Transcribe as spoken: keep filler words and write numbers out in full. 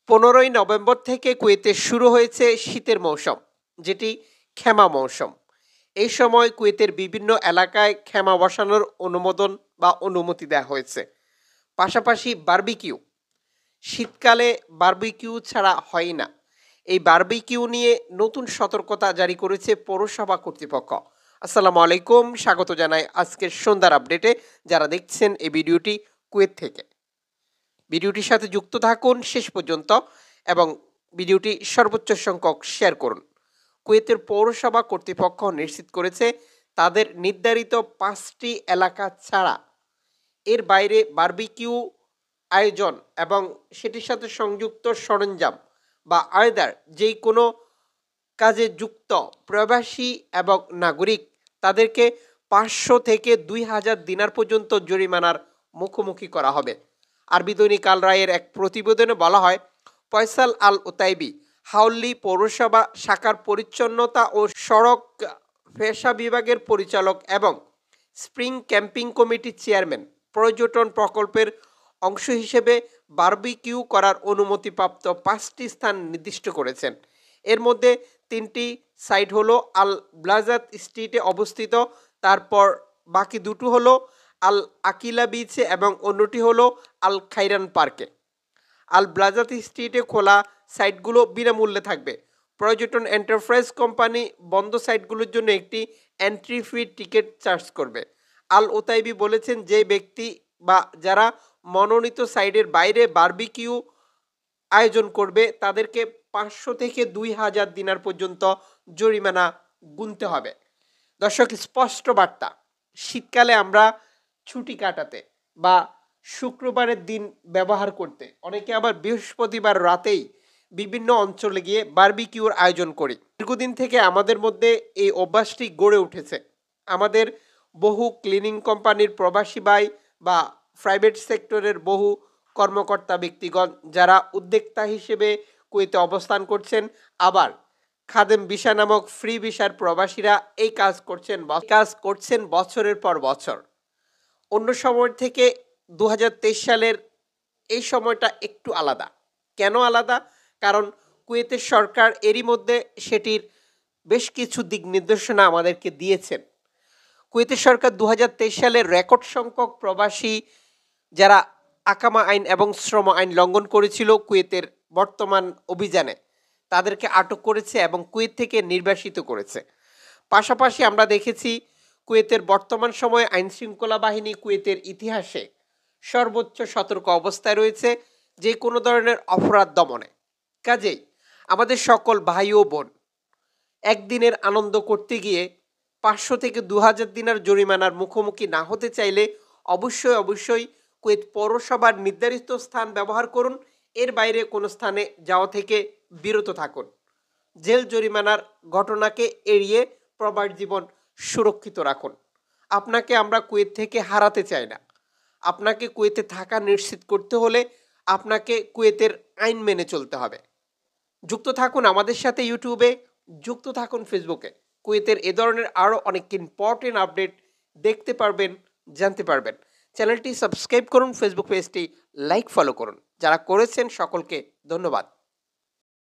পনেরোই নভেম্বর থেকে কুয়েতে শুরু হয়েছে শীতের মৌসুম, যেটি খেমা মৌসুম। এই সময় কুয়েতের বিভিন্ন এলাকায় খেমা বসানোর অনুমোদন বা অনুমতি দেওয়া হয়েছে। পাশাপাশি বারবিকিউ, শীতকালে বারবিকিউ ছাড়া হয় না। এই বারবিকিউ নিয়ে নতুন সতর্কতা জারি করেছে পৌরসভা কর্তৃপক্ষ। আসসালামু আলাইকুম, স্বাগত জানাই আজকের সন্ধ্যার আপডেটে। যারা দেখছেন এই ভিডিওটি কুয়েত থেকে, ভিডিওটির সাথে যুক্ত থাকুন শেষ পর্যন্ত এবং ভিডিওটি সর্বোচ্চ সংখ্যক শেয়ার করুন। কুয়েতের পৌরসভা কর্তৃপক্ষ নিশ্চিত করেছে তাদের নির্ধারিত পাঁচটি এলাকা ছাড়া এর বাইরে বারবিকিউ আয়োজন এবং সেটির সাথে সংযুক্ত সরঞ্জাম বা আয়দার যেই কোনো কাজে যুক্ত প্রবাসী এবং নাগরিক তাদেরকে পাঁচশো থেকে দুই হাজার দিনার পর্যন্ত জরিমানার মুখোমুখি করা হবে। আরবি দৈনিক আল রায়ের এক প্রতিবেদনে বলা হয়, ফয়সাল আল ওতাইবি হাউল্লি পৌরসভা শাখার পরিচ্ছন্নতা ও সড়ক পেশা বিভাগের পরিচালক এবং স্প্রিং ক্যাম্পিং কমিটির চেয়ারম্যান পর্যটন প্রকল্পের অংশ হিসেবে বারবিকিউ করার অনুমতিপ্রাপ্ত পাঁচটি স্থান নির্দিষ্ট করেছেন। এর মধ্যে তিনটি সাইট হলো আল ব্লাজাত স্ট্রিটে অবস্থিত, তারপর বাকি দুটো হলো আল আকিলা বিচে এবং অন্যটি হলো আল খাইরান পার্কে। আল ব্লাজাত স্ট্রিটে খোলা সাইটগুলো বিনামূল্যে থাকবে। পর্যটন এন্টারপ্রাইজ কোম্পানি বন্ধ সাইটগুলোর জন্য একটি এন্ট্রি ফি টিকিট চার্জ করবে। আল ওতাইবি বলেছেন, যে ব্যক্তি বা যারা মনোনীত সাইটের বাইরে বারবিকিউ আয়োজন করবে তাদেরকে পাঁচশো থেকে দুই হাজার দিনার পর্যন্ত জরিমানা গুনতে হবে। দর্শক, স্পষ্ট বার্তা, শীতকালে আমরা ছুটি কাটাতে বা শুক্রবারের দিন ব্যবহার করতে, অনেকে আবার বৃহস্পতিবার রাতেই বিভিন্ন অঞ্চলে গিয়ে বারবিকিউর আয়োজন করি। দীর্ঘদিন থেকে আমাদের মধ্যে এই অভ্যাসটি গড়ে উঠেছে। আমাদের বহু ক্লিনিং কোম্পানির প্রবাসী ভাই বা প্রাইভেট সেক্টরের বহু কর্মকর্তা ব্যক্তিগণ যারা উদ্যোক্তা হিসেবে কুয়েতে অবস্থান করছেন, আবার খাদেম ভিসা নামক ফ্রি ভিসার প্রবাসীরা এই কাজ করছেন কাজ করছেন বছরের পর বছর। অন্য সময় থেকে দু হাজার তেইশ সালের এই সময়টা একটু আলাদা। কেন আলাদা? কারণ কুয়েতের সরকার এরই মধ্যে সেটির বেশ কিছু দিক নির্দেশনা আমাদেরকে দিয়েছেন। কুয়েতের সরকার দু হাজার তেইশ সালের রেকর্ড সংখ্যক প্রবাসী যারা আকামা আইন এবং শ্রম আইন লঙ্ঘন করেছিল কুয়েতের বর্তমান অভিযানে, তাদেরকে আটক করেছে এবং কুয়েত থেকে নির্বাসিত করেছে। পাশাপাশি আমরা দেখেছি কুয়েতের বর্তমান সময়ে আইনশৃঙ্খলা বাহিনী কুয়েতের ইতিহাসে সর্বোচ্চ সতর্ক অবস্থায় রয়েছে যে কোনো ধরনের অপরাধ দমনে। কাজেই আমাদের সকল ভাই ও বোন একদিনের আনন্দ করতে গিয়ে পাঁচশো থেকে দু হাজার দিনার জরিমানার মুখোমুখি না হতে চাইলে অবশ্যই অবশ্যই কুয়েত পৌরসভার নির্ধারিত স্থান ব্যবহার করুন। এর বাইরে কোনো স্থানে যাওয়া থেকে বিরত থাকুন। জেল জরিমানার ঘটনাকে এড়িয়ে প্রবাস জীবন সুরক্ষিত রাখুন। আপনাকে আমরা কুয়েত থেকে হারাতে চাই না। আপনাকে কুয়েতে থাকা নিশ্চিত করতে হলে আপনাকে কুয়েতের আইন মেনে চলতে হবে। যুক্ত থাকুন আমাদের সাথে ইউটিউবে, যুক্ত থাকুন ফেসবুকে। কুয়েতের এ ধরনের আরও অনেক ইম্পর্টেন্ট আপডেট দেখতে পারবেন, জানতে পারবেন। চ্যানেলটি সাবস্ক্রাইব করুন, ফেসবুক পেজটি লাইক ফলো করুন। যারা করেছেন সকলকে ধন্যবাদ।